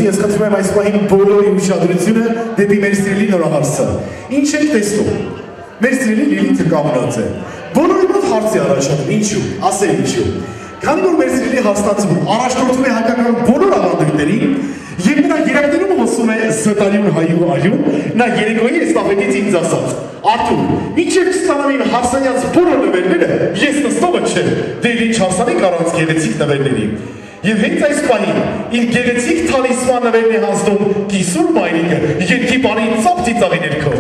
ես խնդրում եմ այս պահին բոլորի ուշադրությունը դեպի մեր սիրելի նորահարսը։ Ինչ եք տեսնում։ Մեր սիրելի Լիլիթը կանգնած է։ Բոլորի մոտ հարց է առաջանում, ինչու, ասել ինչու։ Քանի որ մեր սիրելի հաստատում առաջնորդում է հայկական բոլոր ավանդույթներին եւ նրա երակներում հոսում է զտարյուն հայու արյուն, նա երեկոյի էստաֆետից ինձ ասաց. Արթուր, մինչև կստանամ իմ հարսանյաց բոլոր նվերները, ես նստողը չեմ, դե ինչ հարսանիք առանց գեղեցիկ նվերների։ Եվ հենց այս պահին իր գեղեցիկ թալիսման նվերն է հանձնում կիսուր մայրիկը երկի բանի ծափ ծիծաղի ներքո։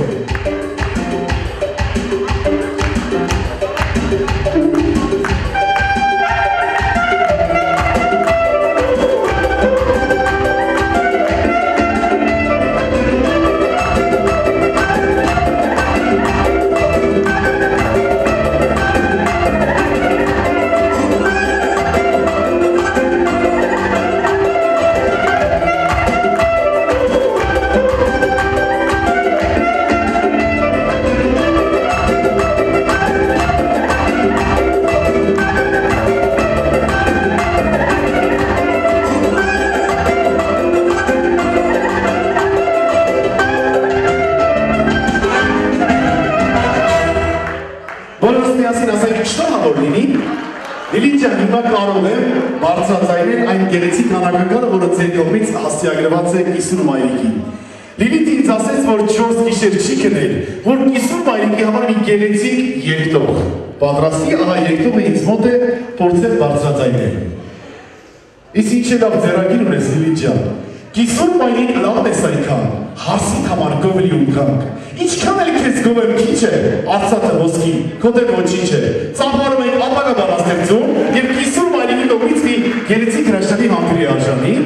Գեղեցիկ հանակականը, որը ձեր կողմից հասցեագրված է կիսուր մայրիկին։ Լիլիթը ինձ ասեց, որ 4 գիշեր չի քնել, որ կիսուր մայրիկի համար մի գեղեցիկ երկտող պատրաստի, ահա երկտողը ինձ մոտ է փորձել բարձրաձայնել։ Իսկ ինչ է լավ ձեռագիր ունես, Լիլիթ ջան։ Կիսուր մայրիկ լավն ես այնքան, հարսիկ համար գովելի ունքանք։ Ինչքան էլ քեզ գովեմ քիչ է, արծաթը ոսկի, քո դեմ ոչինչ է։ Ծափարում ենք ապագա բանաստեղծում եւ կիսուր մայրիկի կողմից մի գեղեցիկ հրաշալի համբուրի արժանի։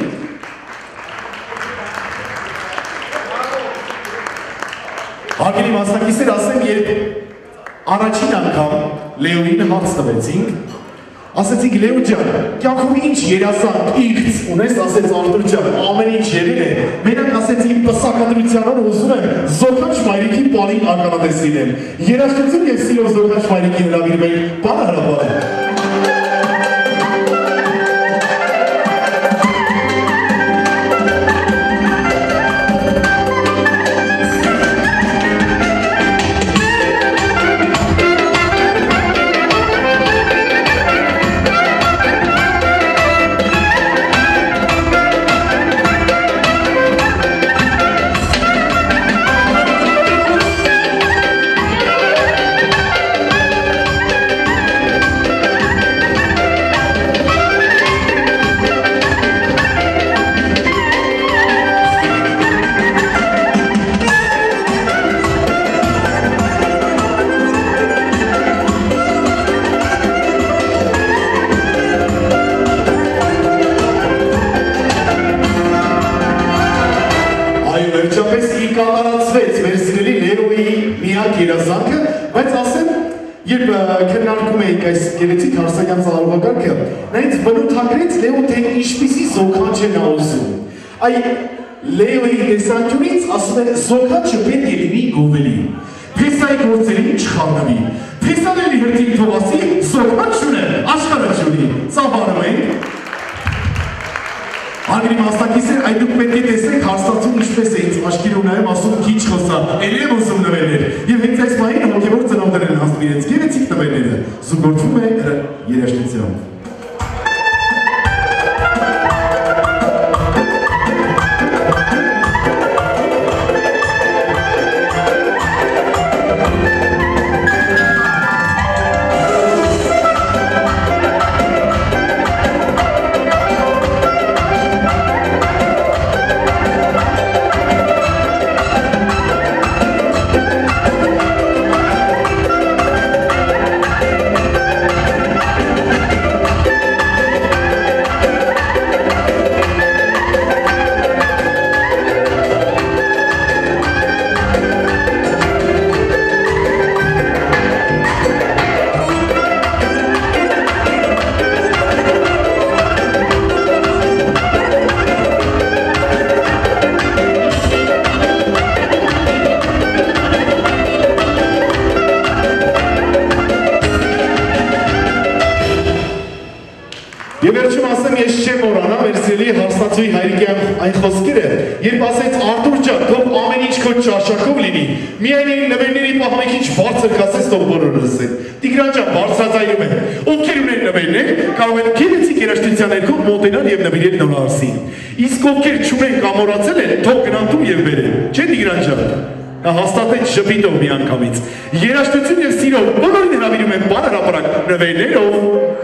Հարգելի մասնակիցներ, ասեմ, երբ առաջին անգամ Լեոին հարց տվեցինք, ասեցինք Լեո ջան, կյանքում ինչ երազանք, իգց ունես, ասեց Արթուր ջան, ամեն ինչ եղել է, մենակ ասեց իմ պսակադրությանով ուզում եմ զոքաչ մայրիկի պարին ականատես լինել, երաժշտություն և սիրով զոքաչ մայրիկի հրավիրում ենք, բան հրապարակ։ Գեղեցիկ հարսանյան ծալարվագարքը, նա ինձ բնութագրեց Լեոն, թե ինչպիսի զոքաչ է նա ուզում։ Այ Լեոյի տեսանկյունից ասում է զոքաչը պետք է լինի գովելի, փեսայի գործերին չխառնվի, փեսաների հրտին թող ասի զոքաչ չունե, աշխարհը չունի, ծափարում ենք։ Հարգելի մասնակիցներ, այդ դուք պետք է տեսեք հարստացում ինչպես է ինձ աչքերով նայում, ասում քիչ խոսա, էլի եմ ուզում նվերներ, եւ հենց այս պահին հոգեվոր ծնողներ են հասնում իրենց գեղեցիկ նվերները, զուգորդվում է երաժշտությամբ։ Եվ վերջում ասեմ, ես չեմ մոռանա մեր սիրելի հարստացուի Հայրիկյան այն խոսքերը, երբ ասեց Արտուր ջան, թող ամեն ինչ քո ճաշակով լինի, միայն այն նվերների պահանջը ինչ բարձր կասես, թող բոլորը լսեն։ Տիգրան ջան, բարձրաձայնում եմ, ովքեր ունեն նվերներ, կարող են գեղեցիկ երաժշտության ներքո մոտենալ եւ նվիրել նոր արսին։ Իսկ ովքեր չունեն կամ մոռացել են, թող գնան տուն եւ բերեն։ Չէ՞ Տիգրան ջան։ Նա հաստատեց շփիտով միանգամից։ Երաժշտություն եւ սիրով բոլորին հրավիրում են բարարապարակ նվերներով։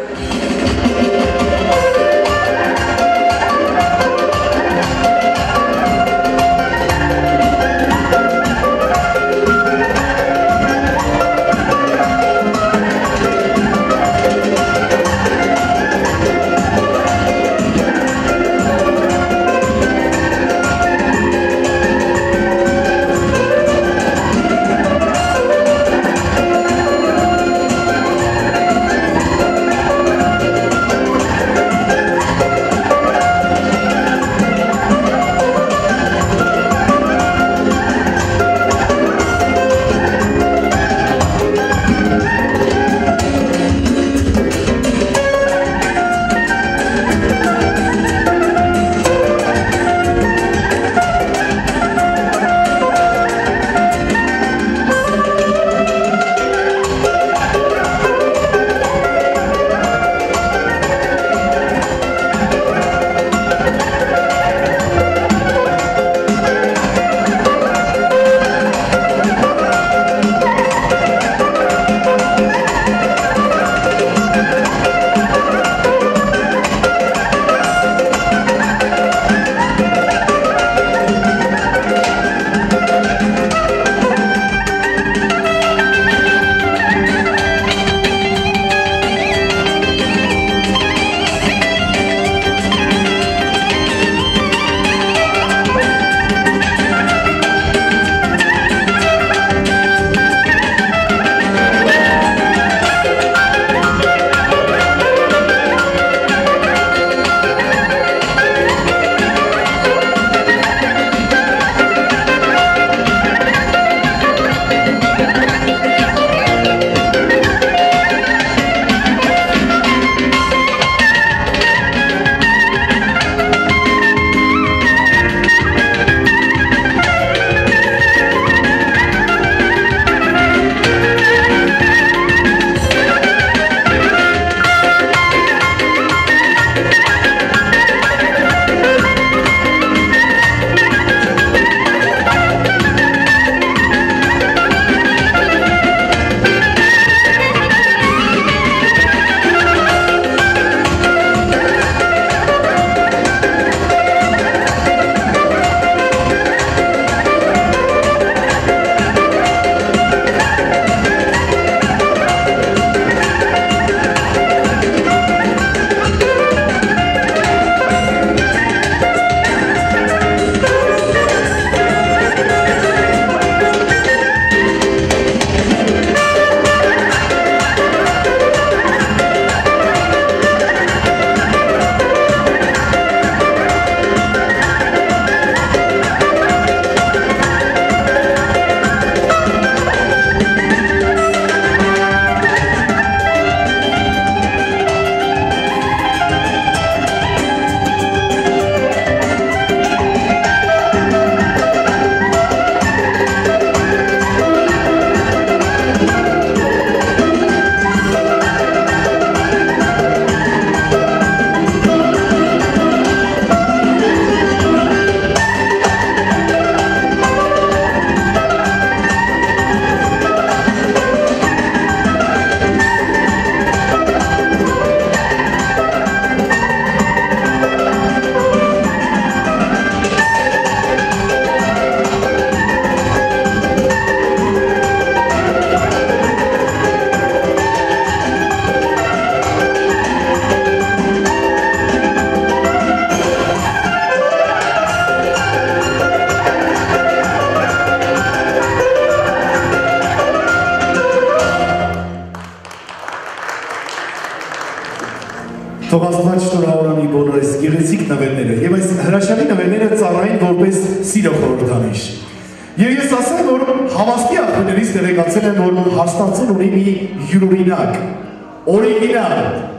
Թող Աստված շնորհավորի բոլոր այս գեղեցիկ նվերները եւ այս հրաշալի նվերները ծառային որպես սիրո խորհրդանիշ։ Եվ ես ասեմ, որ Համասպի աղբյուրներից տեղեկացել եմ, որ Հաստանցուն ունի մի յուրօրինակ, օրիգինալ,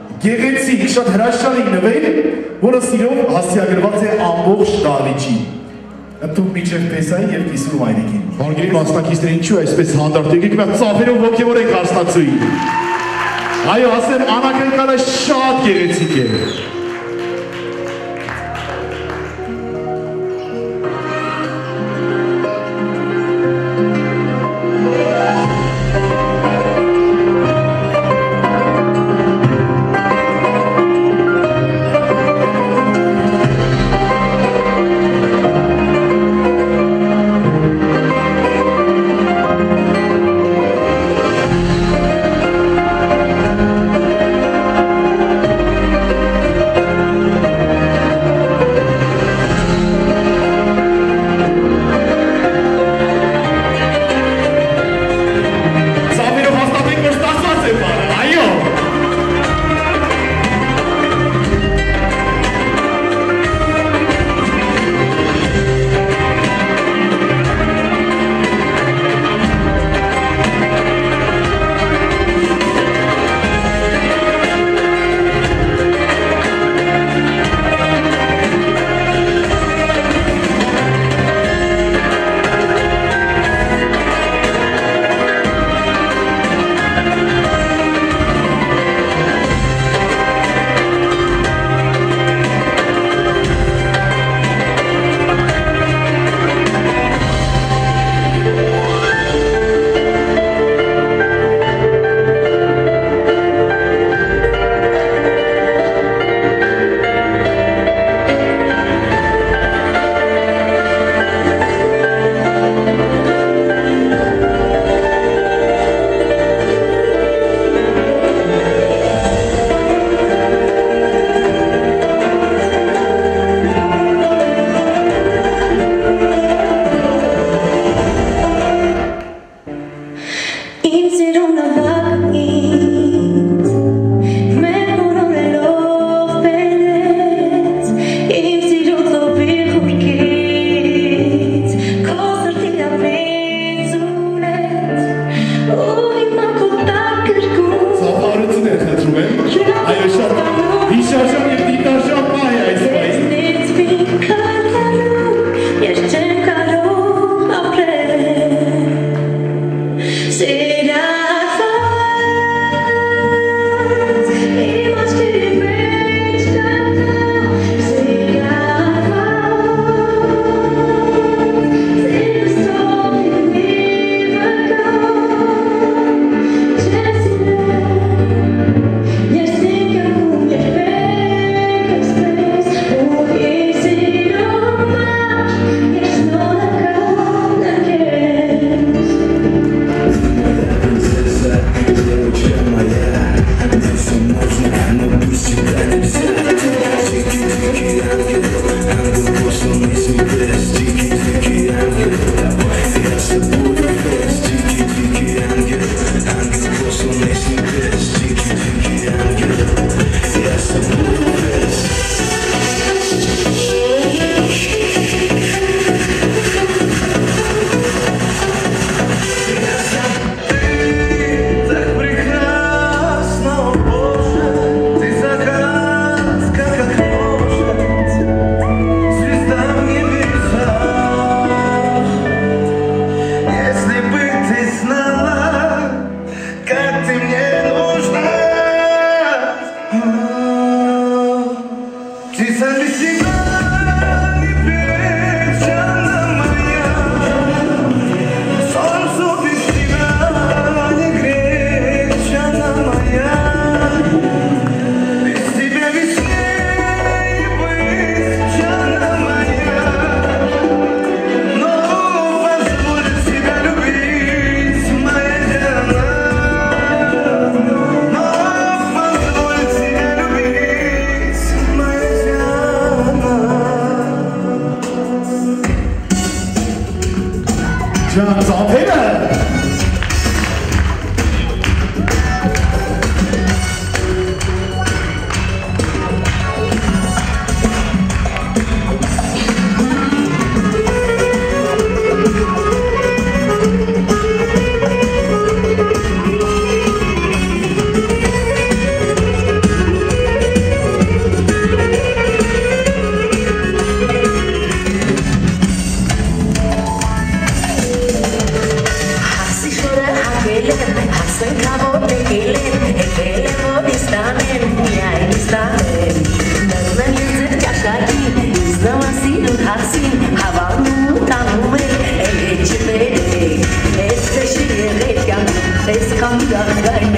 գեղեցիկ, շատ հրաշալի նվեր, որը սիրով հասցեագրված է ամբողջ դահլիճին։ Ընդդուք միջև տեսային և կիսում այրիկին։ Հարգելի մասնակիցներ, ինչու այսպես հանդարտ եկեք, մի հատ ծափերով ոգևորեք հարսնացուին։ Այո, ասեմ, անակնկալը շատ գեղեցիկ է։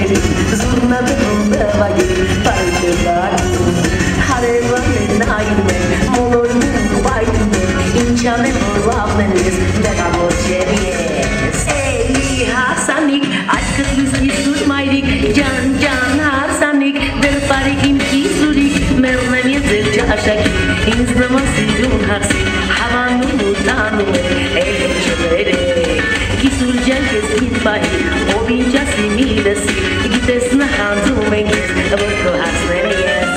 zurnadı bundavagi parçalar Harevane naime molormu baitme inchane morlavnenes megamocheries Ey Hasanik aşkıtlız isut mayrik can Hasanik der parikim kisurik mernemiyetzer çaşaki inzlamasirun harsi havanu mutanu eğlencelere Kisurcan keskin bahi obinca similesi gitesine hanzu menkes avukko hasmeniyes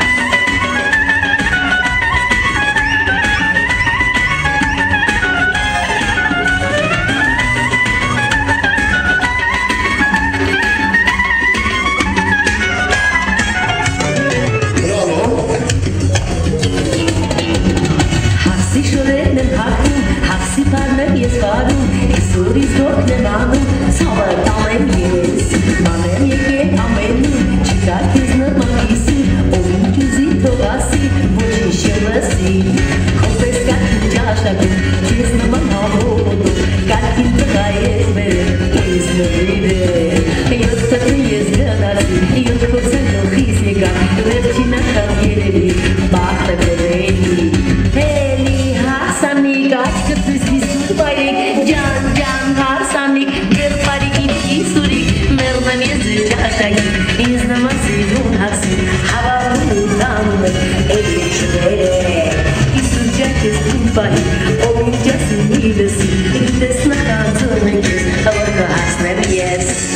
Isuri's dort nevado, sava tamem yes. Manem yeke amenu, chica kizna magisi, ovinchuzi togasi, bochi shelasi. Kopes gatin jashagu, kizna manavodo, gatin tagayes bere, kizna ride. Yot tatiyes ganasi, yot kopsendo khisnika, lepchina kamyeri, bakta koreni. Heli Hasani gaçkı tüzlisur bayek, can Hasanik, bir parikim kisurik, mernemiyezi çaşaki, izlemazidun hasin, havalıdan eğleşmeye. Kisurca kestin bayek, olunca sinirlesi, gitesine kantın kez, havalı hasnemiyez.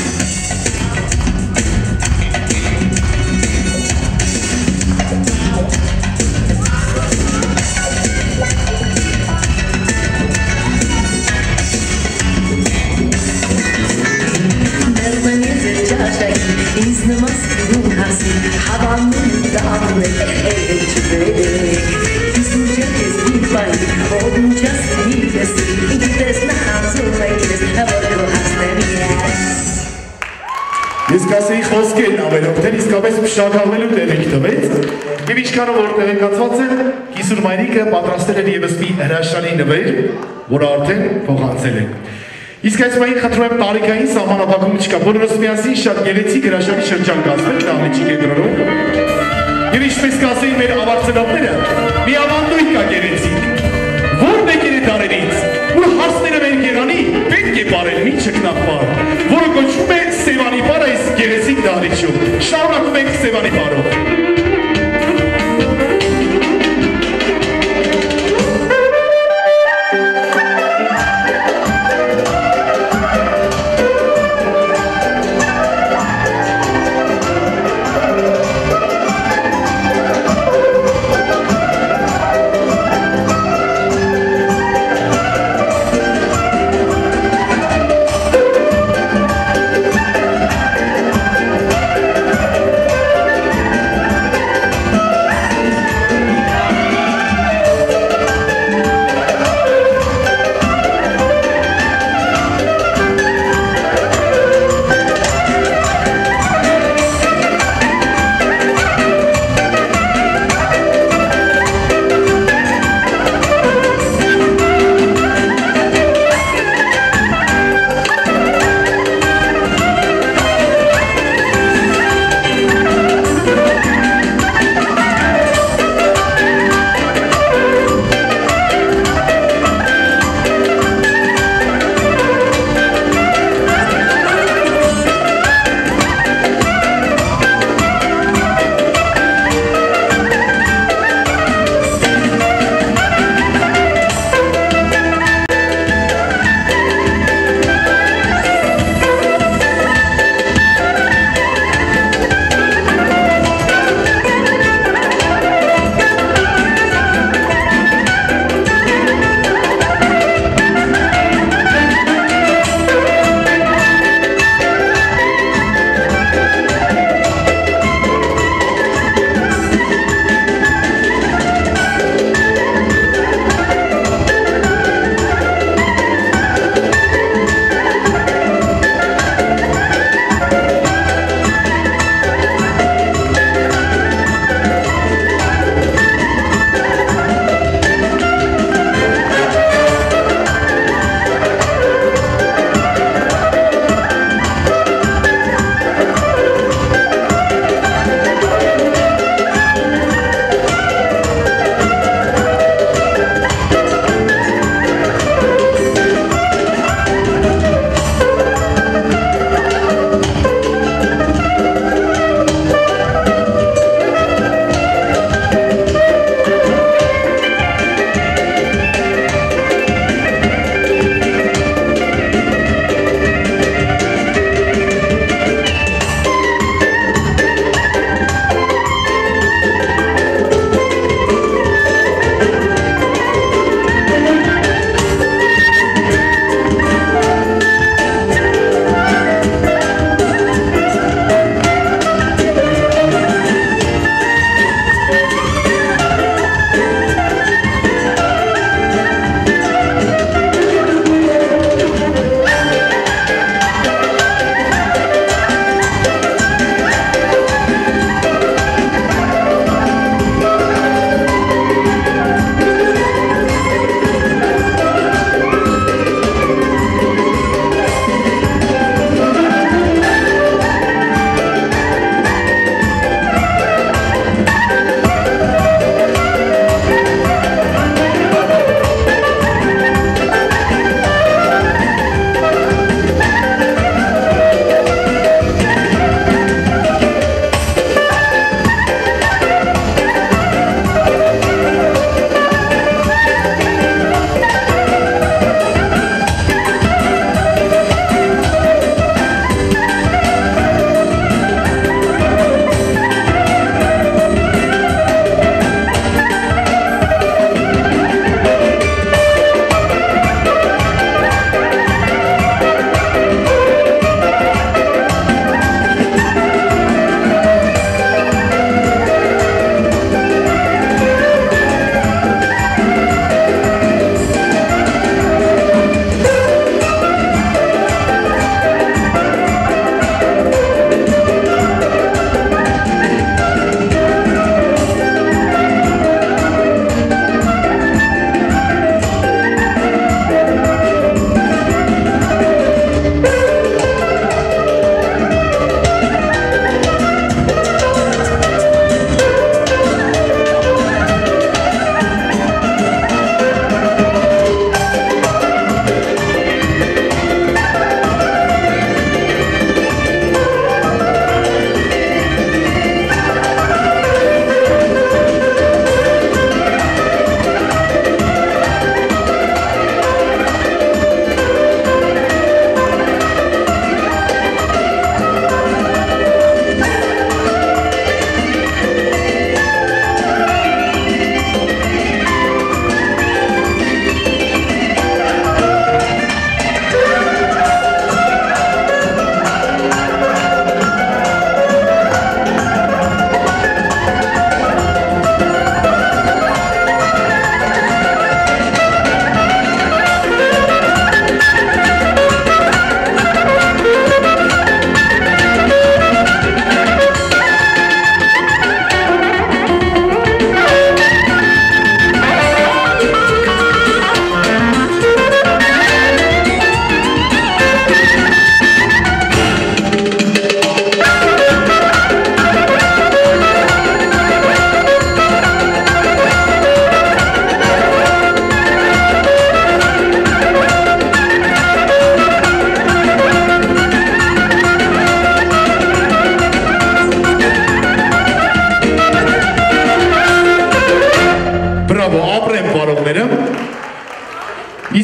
İzlemezsin hasin, havanın dağını eğlenceli. Kızılca keskin bayı, olunca sinirlesi, gitesine hazırlayız, havalı hasnemiyez. Ես կասեի խոսքերն ավելով, թե իսկապես մշակալվելու տեղիք տվեց և ինչքանով որ տեղեկացված են, Կիսուր մայրիկը պատրաստել էր ևս մի հրաշալի նվեր, որը արդեն փոխանցել են։ Իսկ այս մային խնդրում եմ տարիքային սահմանափակում չկա, բոլորս միասին շատ գեղեցիկ հրաշալի շրջան կազմենք Դահլիճի կենտրոնում։ Եվ ինչպես կասեին մեր ավարտցնողները, մի ավանդույթ կա գեղեցիկ, որ մեկերի դարերից, որ հարցները մեր գեղանի պետք է բարել մի չկնապար, որը կոչվում է Սևանի պար այս գեղեցիկ Դահլիճում։ Շարունակում ենք Սևանի պարով։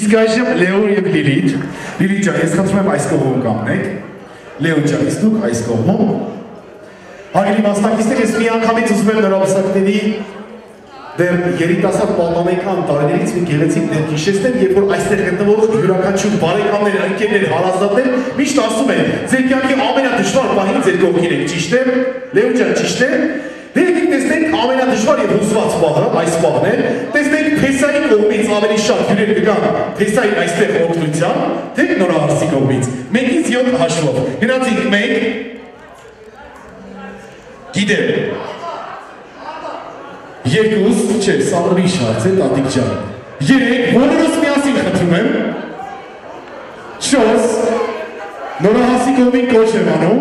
Իսկ այժմ Լեոն եւ Լիլիթ։ Լիլիթ ջան, ես խնդրում եմ այս կողմում կանգնեք։ Լեոն ջան, իսկ դուք այս կողմում։ Հարգելի մասնակիցներ, ես մի անգամից ուզում եմ նորաբսակների դեռ երիտասարդ պատանեկան տարիներից մի գեղեցիկ դեպք հիշեցնել, երբ որ այստեղ գտնվող յուրաքանչյուր բարեկամներ, ընկերներ, հարազատներ միշտ ասում են, ձեր կյանքի ամենադժվար պահին ձեր կողքին եք, ճիշտ է։ Լեոն ջան, ճիշտ է։ Դե եկեք տեսնենք ամենադժվար եւ հուսված պահը, այս պահն է։ Տեսնենք Փեսայի կողմից ավելի շատ հյուրեր կգան Փեսայի այստեղ օգնության, թե նորահարսի կողմից։ 1-ից 7 հաշվով։ Գնացինք 1 Գիտեմ։ 2, չէ, սա ուրիշ հարց է, տատիկ ջան։ 3, բոլորս միասին խնդրում եմ։ 4, նորահասի կողմին կոչ եմ անում։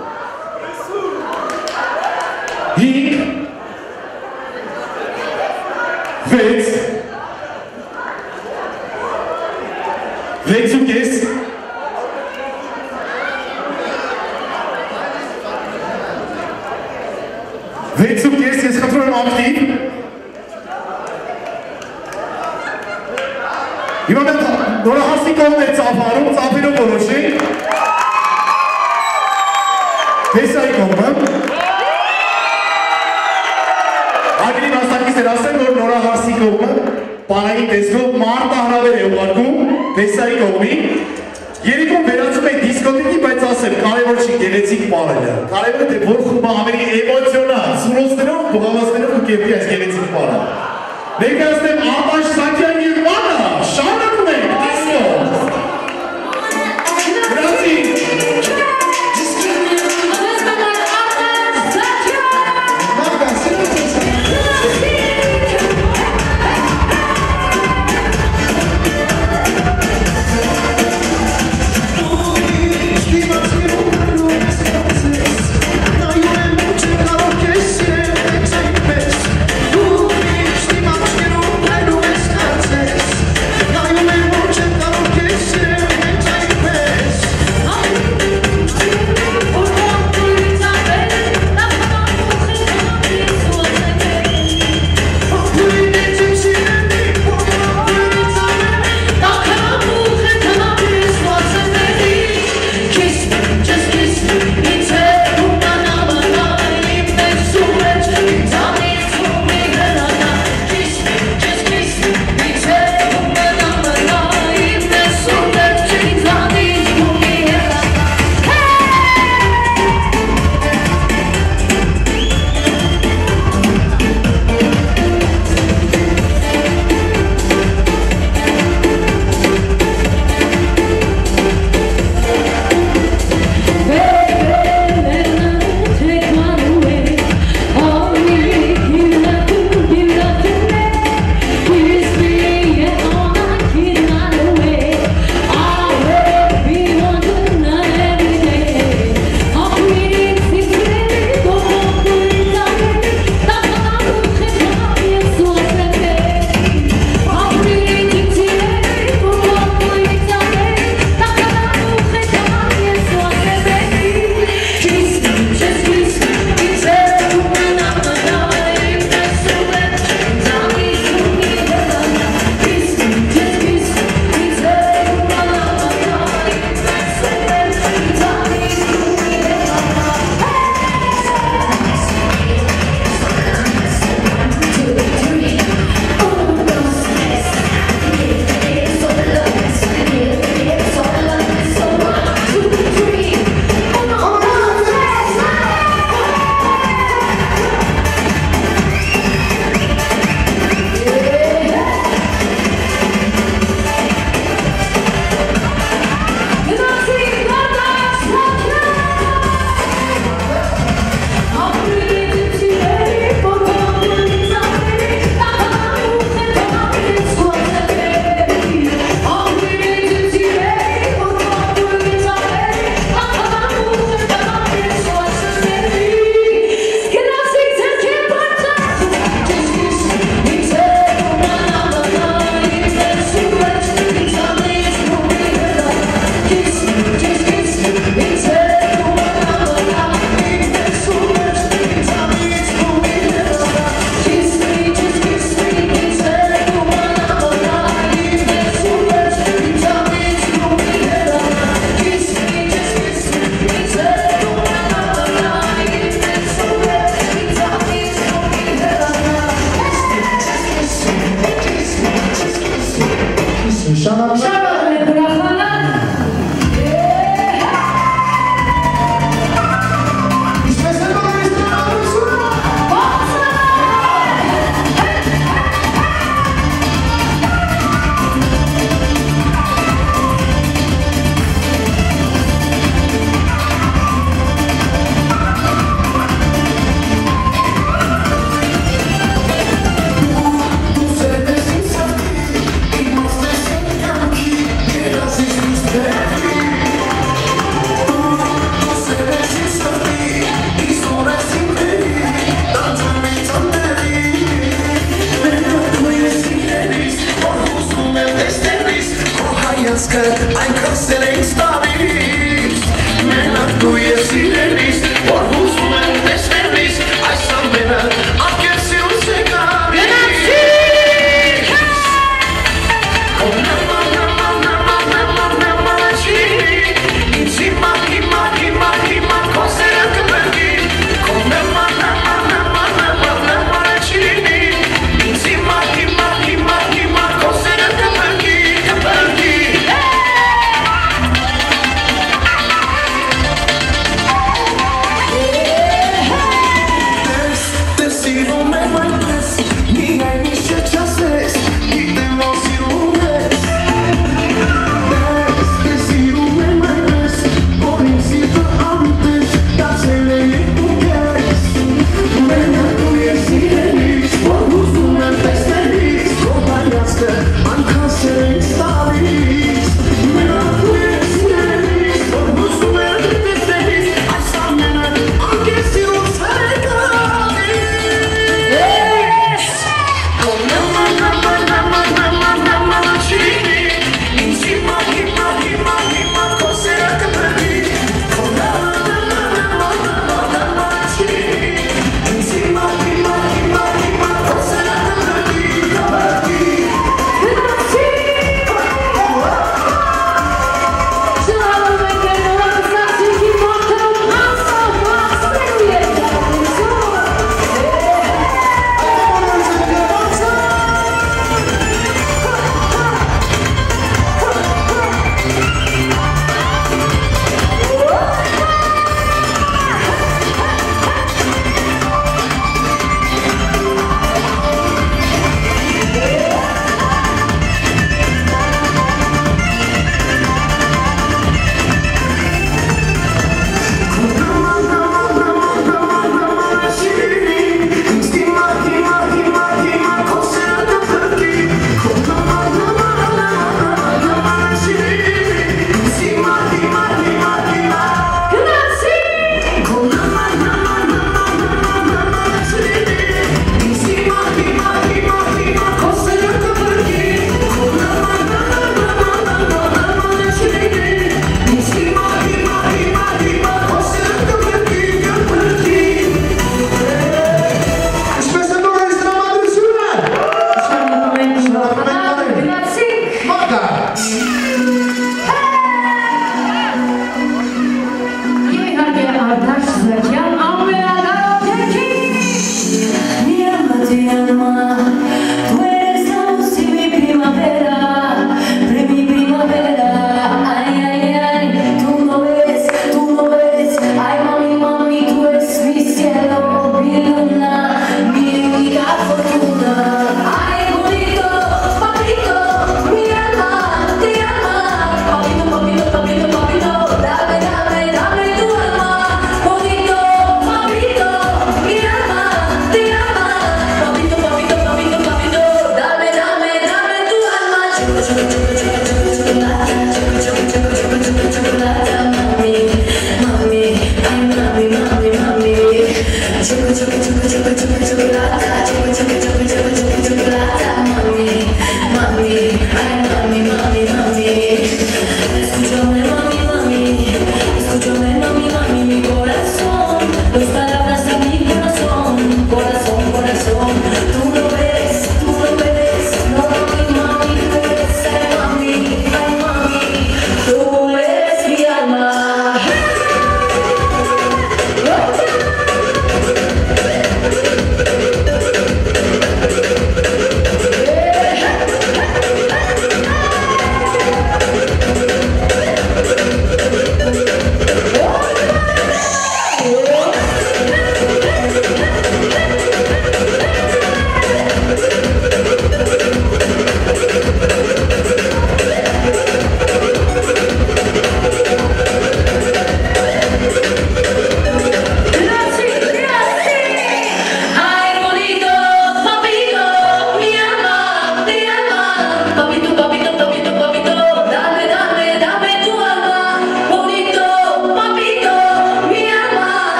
5, 6, 6.5 6.5 ես խնդրում եմ ակտիվ։ Հիմա մենք նորահասի կողմն է ծափարում, ծափերով որոշենք։ Փեսայի կողմը։ Ագրի մասնակիցներ ասեն, որ նորահասի կողմը պանային տեսքով մարտահրավեր է ուղարկում Փեսայի կողմին։ Երիկոն վերածում է դիսկոտեկի, բայց ասեմ, կարևոր չի գեղեցիկ պարելը։ Կարևորը թե որ խումբը ավելի էմոցիոնալ, սուրոցներով, բողավազներով ու կեպի այս գեղեցիկ պարը։ Ներկայացնեմ Արտաշ Սաքյան և Աննա, շարունակում ենք դիսկո։ Գնացինք։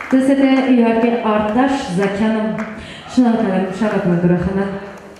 Դες հետ է իհարկե Արտաշ Զաքյանը, շնորհակալ եմ ուրախանալ։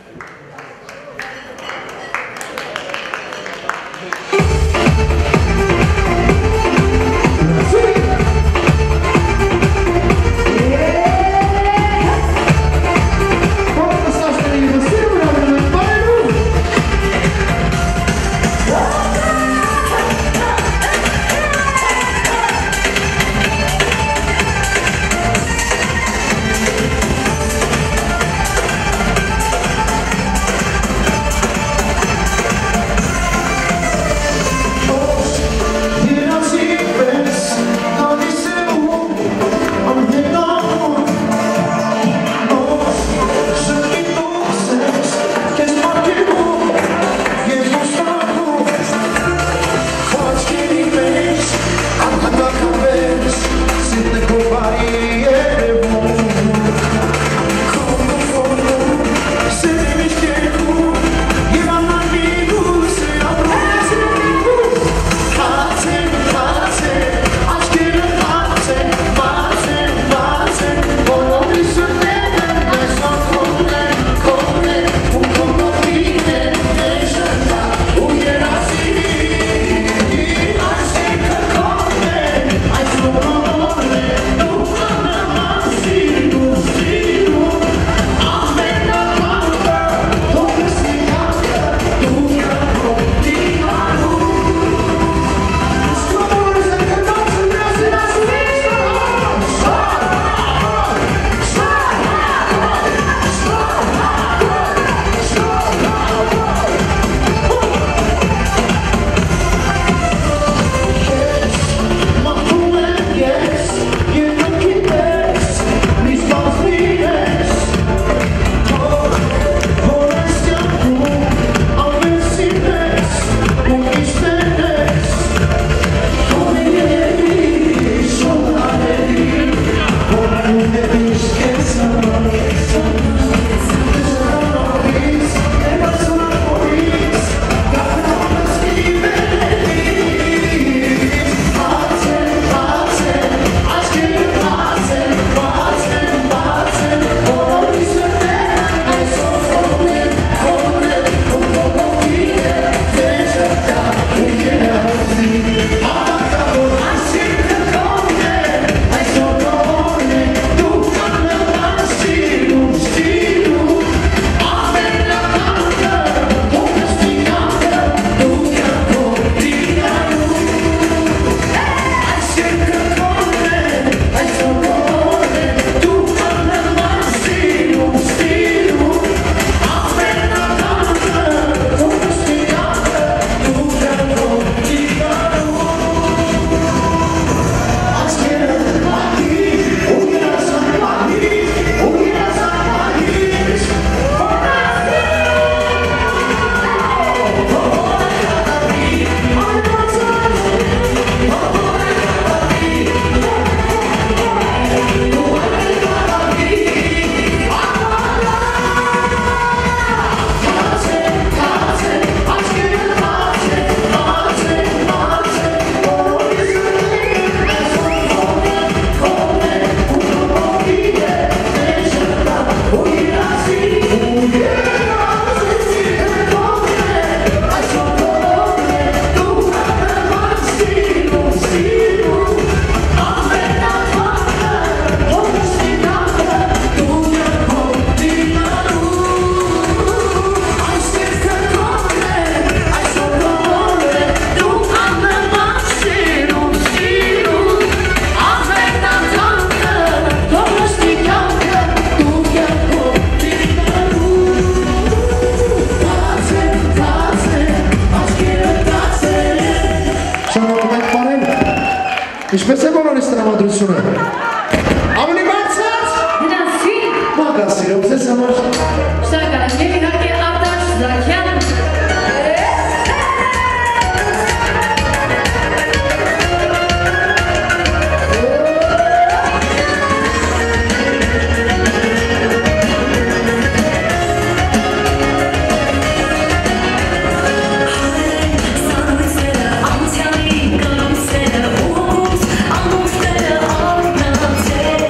Ինչպես է բոլորիս տրամադրությունը։ Ավելի բարձր։ Դրանցի։ Մագա սիրով ձեզ համար։ Շնորհակալ եմ եւ իհարկե Արտաշ Զաքյան։ I'm telling you, I'm saying, oh, I'm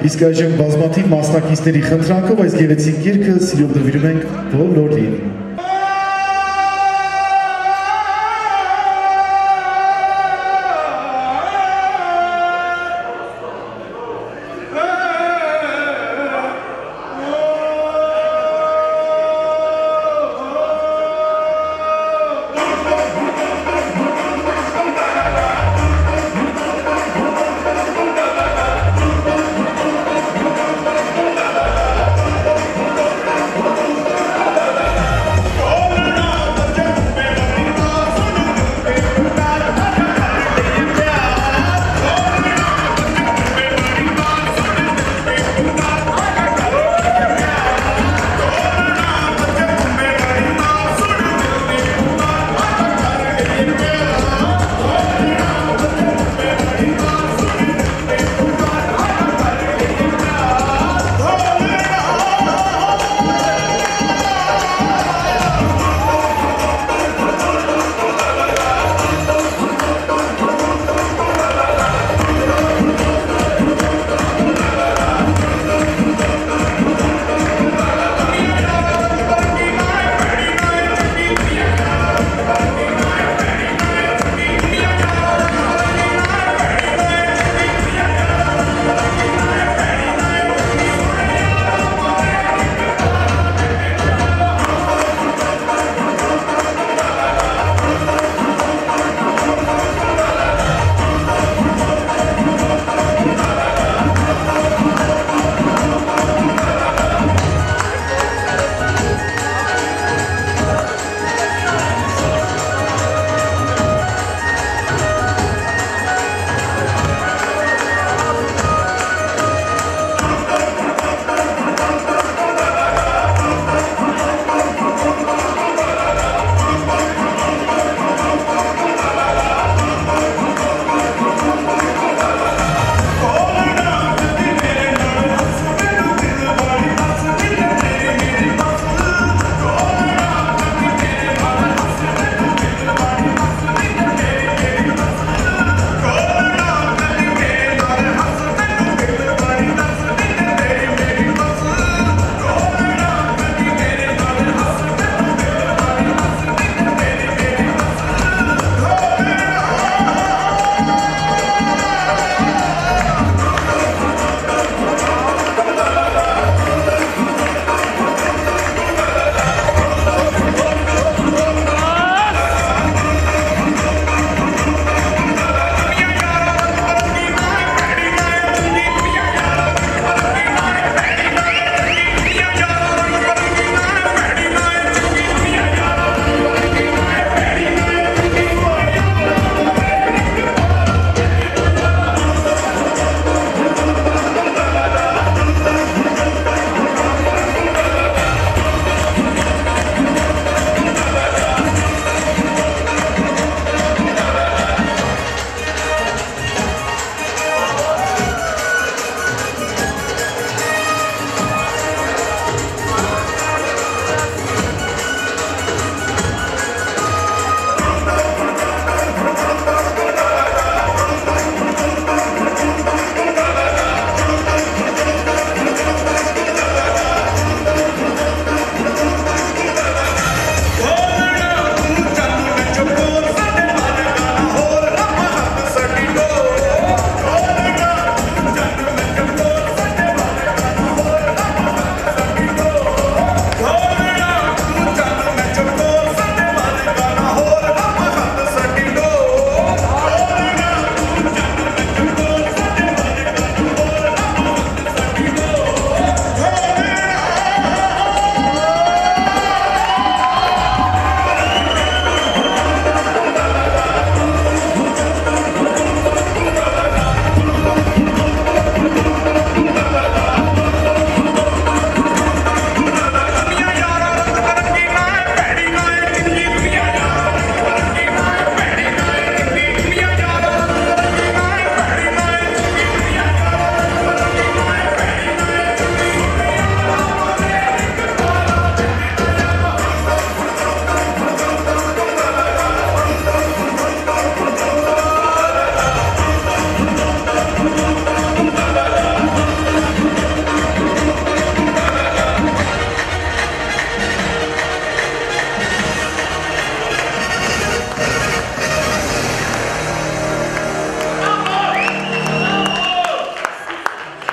Իսկ այժմ բազմաթիվ մասնակիցների խնդրանքով այս գեղեցիկ գիրքը սիրով նվիրում ենք բոլորին։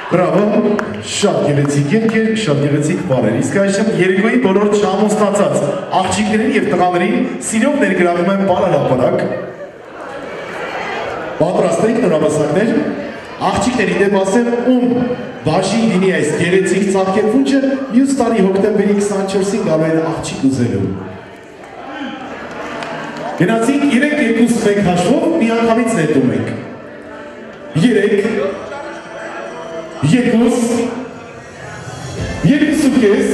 Բրավո, շատ գեղեցիկ երկեր, շատ գեղեցիկ բառեր։ Իսկ այժմ երեկոյի բոլոր չամոստացած աղջիկներին եւ տղաներին սիրով ներգրավում եմ բարարապարակ։ Պատրաստ եք նորամասնակներ, աղջիկների դեպ ասեմ ում բաժին լինի այս գեղեցիկ ծաղկերփունջը, մյուս տարի հոկտեմբերի 24-ին գալու են աղջիկ ուզելու։ Գնացինք 3-2-1 հաշվով մի անգամից նետում ենք։ 3 2-2.5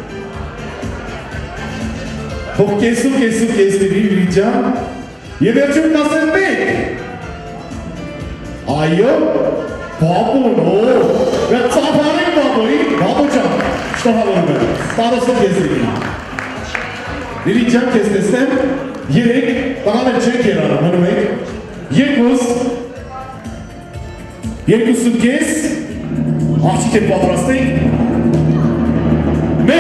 Հող կեսու դիրի վիրջան և երջում կասեմ 1 Այո, բաբուն, ծափարին բաբոյի, բաբո ճան, շտողավորում եմ, տարոսը կես դիրի Դիրի ճան կես տեսնեմ, 3, տղաներ չեք երանում, հնում եք, 2.5 Աղջիկ է պատրաստ եք, 1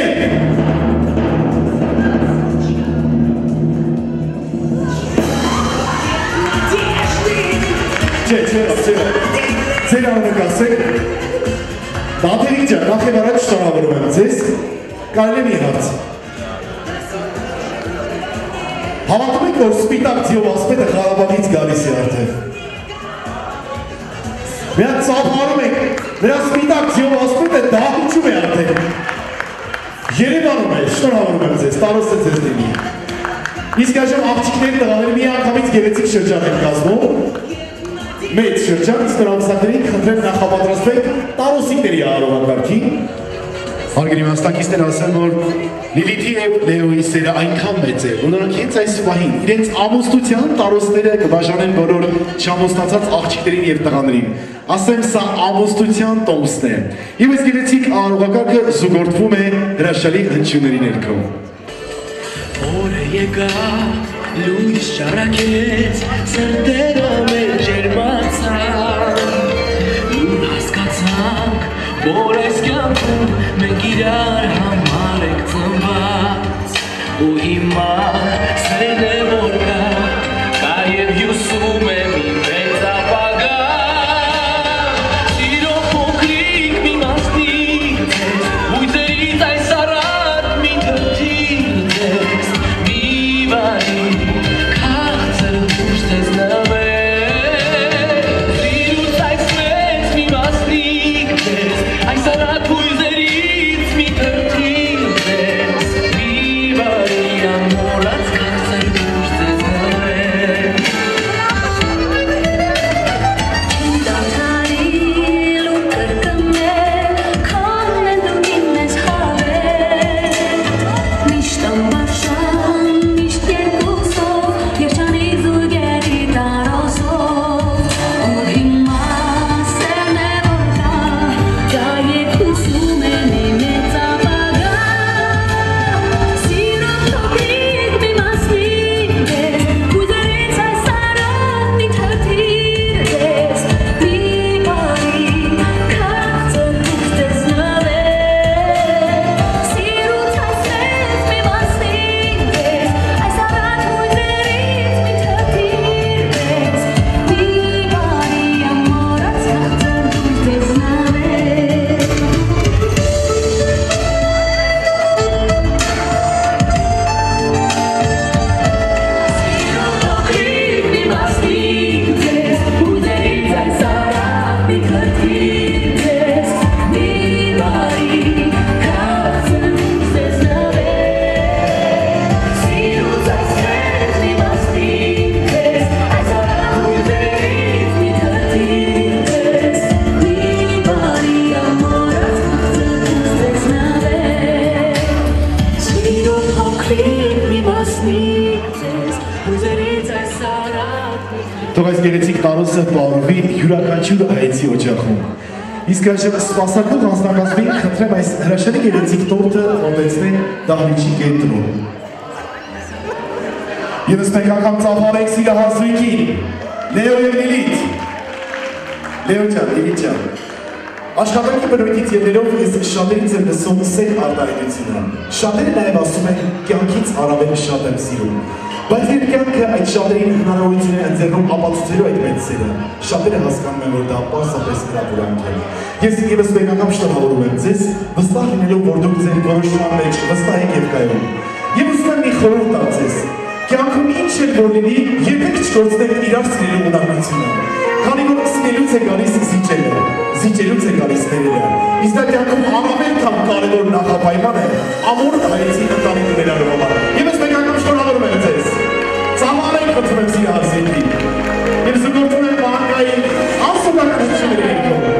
Չէ, ձեր անունը կասեք, դատերին ջան, նախ և առաջ շտարավորում եմ ձեզ, կարելի մի հարց Հավատում եք, որ սպիտակ ձիով ասպետը Ղարաբաղից գալիս է արդեն Միան ծափարում եք, նրա սպիտակ ձիով ասպետը դահուչում է արդեն Երևանում է, շնորհավորում եմ ձեզ, տարոս է ձեզ դինի Իսկ այժմ աղջիկների տղաները մի անգամից գեղեցիկ շրջան են կազմում Մեծ շրջան, իսկ նորամսակներին խնդրեմ նախապատրաստվեք տարոսիկների արողակարգին Հարգելի մասնակիցներ ասեմ, որ Լիլիթի և Լեոյի սերը այնքան մեծ է, որ նրանք հենց այս պահին իրենց ամուսնության տարոցները կբաժանեն բոլոր չամուսնացած աղջիկներին և տղաներին։ Ասեմ, սա ամուսնության տոմսն է։ Եվ այս գեղեցիկ արողակարգը զուգորդվում է հրաշալի հնչյունների ներքո։ Օրը եկա, լույս շարակեց, սրտերը մեր ջերմացան, Լուն հասկացանք, որ այս կյանքում մենք իրար համար եք ծնված, ու հիմա սերն է որ կա և հյուսում է մի մեծ ապագա, Սիրո փոքրիկ մի մասնիկ ձեզ, բույսերից այս առատ մի թրթիկ ձեզ, մի վարի քաղցր ուշ ձեզ նվեր, Սիրուց այս մեծ մի մասնիկ ձեզ, այս առատ բույսերից մի թրթիկ ձեզ, մի վարի ամորած քաղցր ուշ ձեզ նվեր, Թող այս գեղեցիկ տարոցը պարովի յուրաքանչյուր հայեցի օջախում։ Իսկ այժմ սպասարկող անձնակազմին խնդրեմ այս հրաշալի գեղեցիկ տորտը մոտեցնել դահլիճի կենտրոն։ Եվս մեկ անգամ ծափարեք սիրահարզույքին, Լեո և Լիլիթ։ Լեո ջան, Լիլիթ ջան, Աշխատանքի բնույթից ելնելով ես շատերից եմ լսում սեր արտահայտությունը։ Շատերը նաև ասում են կյանքից առավել շատ եմ սիրում։ Բայց երբ կյանքը այդ շատերին հնարավորություն է ընձեռում ապացուցելու այդ մեծ սերը, շատերը հասկանում են, որ դա պարզապես կրակուրանք է։ Ես ևս մեկ անգամ շնորհավորում եմ ձեզ, վստահ լինելով, որ դուք ձեր որոշման մեջ վստահ եք եւ կայուն։ Եվ ուզում եմ մի խորհուրդ տալ ձեզ. կյանքում ինչ էլ որ լինի, երբեք չկորցնեք իրար սիրելու ունակությունը։ Քանի որ սիրելուց է գալիս զիջելը, զիջելուց է գալիս ներելը։ Իսկ դա կյանքում առավել քան կարևոր նախապայման է ամուր հայեցի ընտանիք ունենալու համար։ Եվս մեկ անգամ շնորհավորում եմ ձեզ։ Ծավալեք խնդրում եմ սիրահար զինվի։ Եվ զուգորդում եմ բանկային անսովորական հնչյունների երկրով։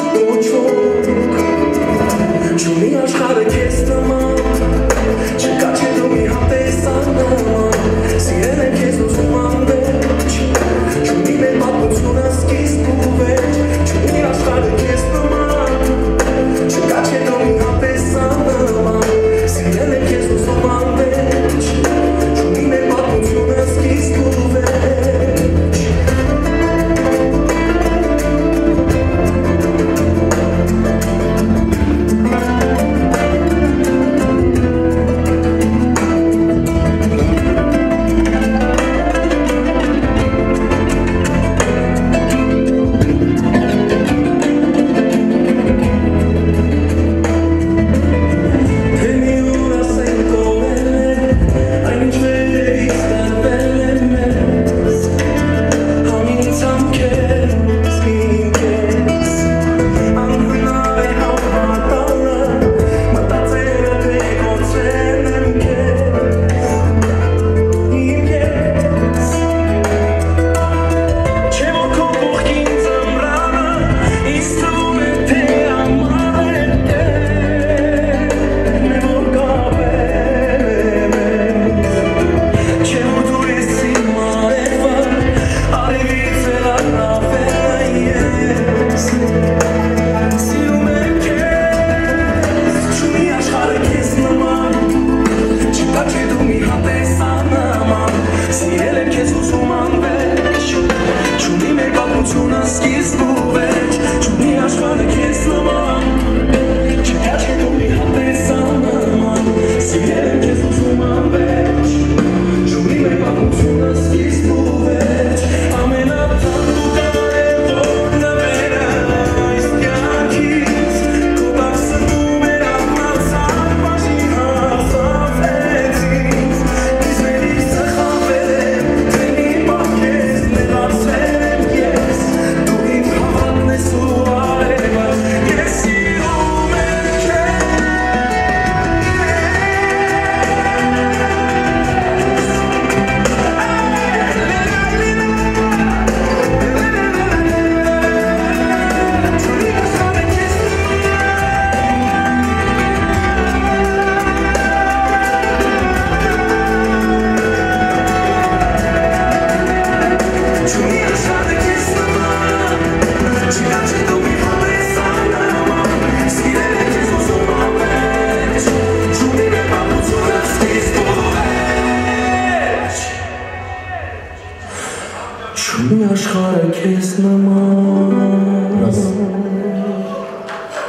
Չունի աշխարհը քեզ նման, չկա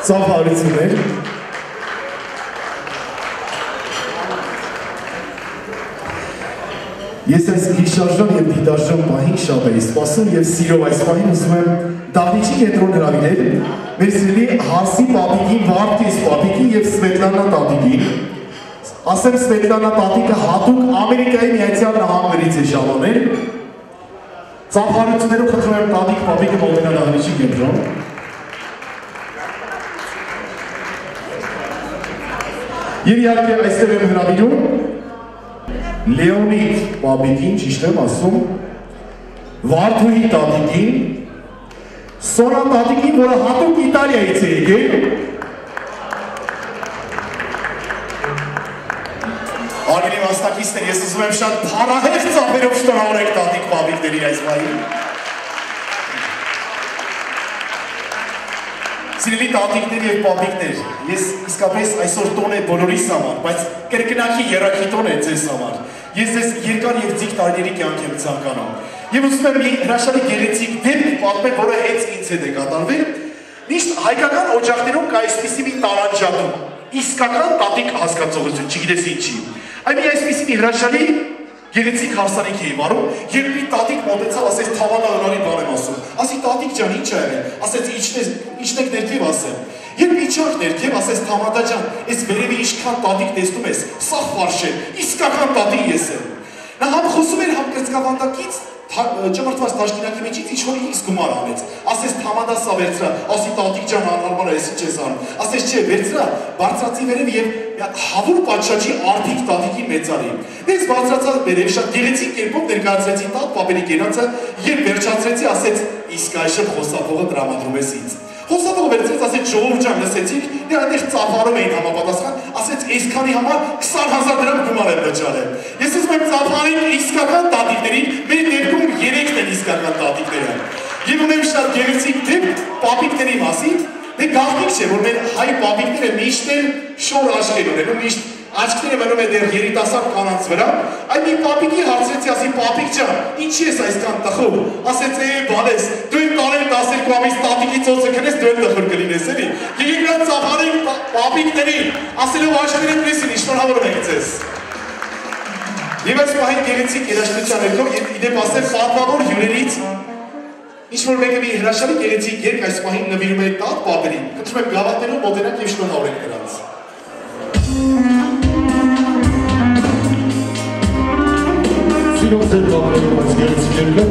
ծափարություններ։ Ես այս հիշարժան և դիտարժան պահին շատ էի սպասում և սիրով այս պահին ուզում եմ Դավիթի կենտրոն հրավիրել մեր սիրելի Հարսի պապիկին, Վարդգես պապիկին և Սվետլանա տատիկին։ Ասեմ Սվետլանա տատիկը հատուկ Ամերիկայի Միացյալ Նահանգներից է ժամանել։ Ծափարություններով խնդրում եմ տատիկ պապիկը մոտենալ Դավիթի կենտրոն։ Եվ իհարկե այստեղ եմ հրավիրում Լեոնիդ պապիկին, ճիշտ եմ ասում, Վարդուհի տատիկին, Սոնա տատիկին, որը հատուկ Իտալիայից է եկել, Արգելի մասնակիցներ, ես ուզում եմ շատ փառահեղ ծափերով շնորհավորեք տատիկ պապիկների այս վայրին։ Սիրելի տատիկներ և պապիկներ, ես իսկապես այսօր տոն է բոլորիս համար, բայց կրկնակի եռաքի տոն է ձեզ համար։ Ես ձեզ երկար և ձիգ տարիների կյանք եմ ցանկանում։ Եվ ուզում եմ մի հրաշալի գեղեցիկ դեպք պատմեմ, որը հենց ինձ հետ է կատարվել։ Միշտ հայկական օջախներում կա այսպիսի մի տարանջատում, իսկական տատիկ հասկացողություն, չգիտես ինչի։ Այ մի այսպիսի մի հրաշալի գեղեցիկ հարսանիք էի վարում, երբ մի տատիկ մոտեցավ, ասեց թավանահնարի բան եմ ասում։ Ասի տատիկ ջան, ինչ ա եղել։ Ասեց իջնեք ներքև ասեմ։ Երբ իջանք ներքև, ասեց Թամադա ջան, այս վերևի ինչքան տատիկ տեսնում ես, սա ֆարշ է, իսկական տատիկ ես եմ։ Նա համ խոսում էր, համ կրծքավանդակից ճմրթված տաշկինակի մեջից ինչ-որ X գումար անեց։ Ասեց Թամադա սա վերցրա, ասի տատիկ ջան անհարմար է, ես ինչ ես անում։ Ասեց չէ, վերցրա, բարձրացի վերև և հավուր պատշաճի արդիկ տատիկի մեծարի։ Դες բարձրացա վերև շատ գեղեցիկ կերպով ներկայացրեցի տատ պապերի կենացը և վերջացրեցի, ասեց իսկ այժմ խոսափողը տրամադրում ես ինձ։ Խոսափողը վերցրեց, ասեց ժողովուրդ ջան լսեցիք, դե այնտեղ ծափարում էին համապատասխան, ասեց այսքանի համար 20,000 դրամ գումար եմ վճարել։ Ես ուզում եմ ծափարել իսկական տատիկներին, մեր դեպքում 3-ն են իսկական տատիկները։ Եվ ունեմ շատ գեղեցիկ դեպք պապիկների մասին, դե գաղտնիք չէ, որ մեր հայ պապիկները միշտ են շոր աչքեր ունենում, միշտ աչքները մնում է դեռ երիտասարդ կանանց վրա, այ մի պապիկի հարցրեցի, ասի պապիկ ջան, ինչի ես այսքան տխուր, ասեց բանես, դու իմ տարել 12 ամիս տատիկի ծոցը քնես, դու էլ տխուր կլինես էլի, եկեք նրանց ծափարենք պապիկներին, ասելով աշխարհի պրեսին, շնորհավորում ենք ձեզ։ Եվ այս պահին գեղեցիկ երաժշտության ներքո իդեպ ասեմ պատվավոր հյուրերից ինչ-որ մեկը մի հրաշալի գեղեցիկ երգ այս պահին նվիրում է տատ պապերին, խնդրում եմ գավաթներով մոտենանք և շնորհավորենք նրանց։ Սիրով ձեր պապերով այս գեղեցիկ երգը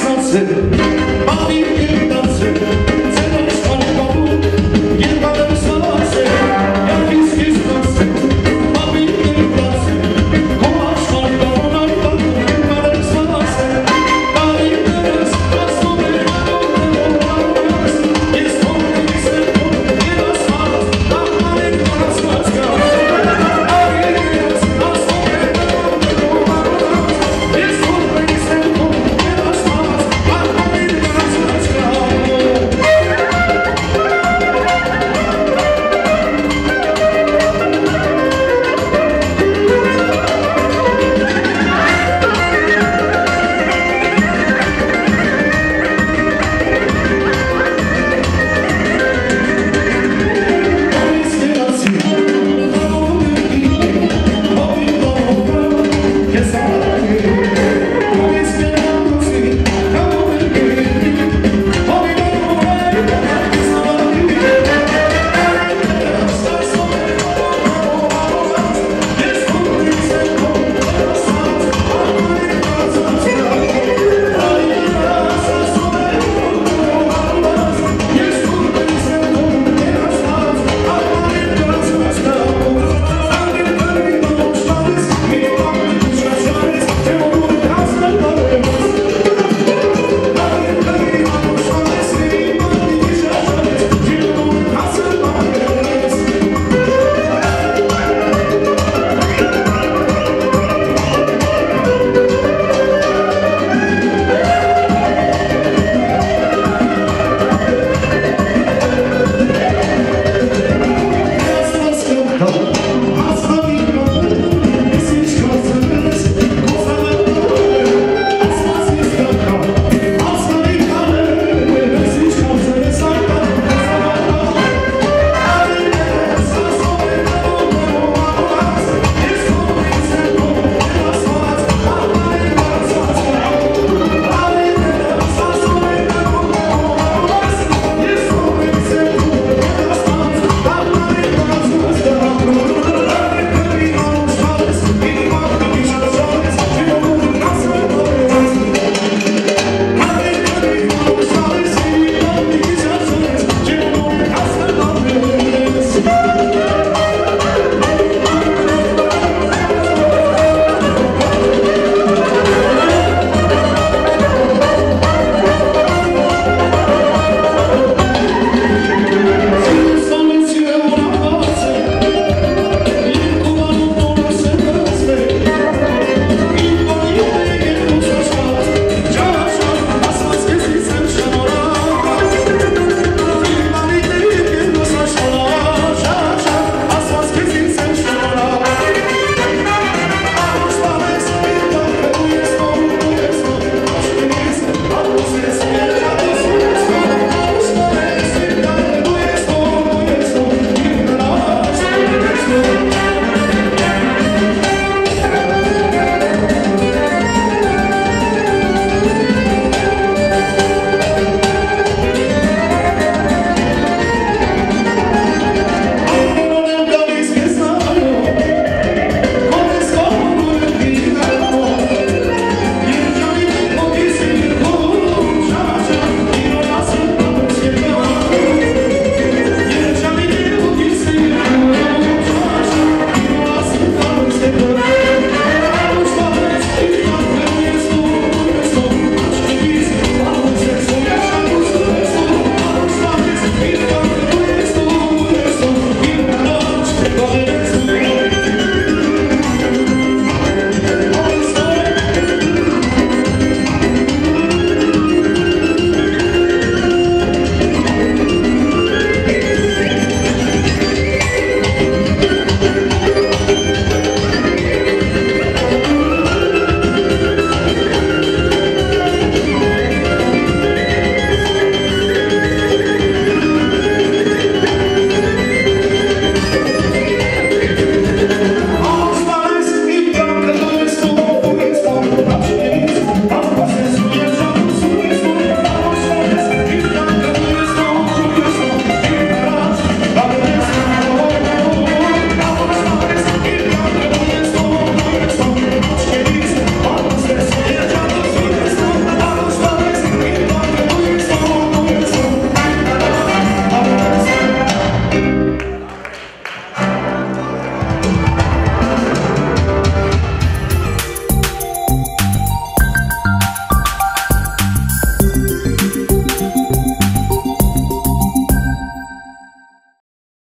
ցանցը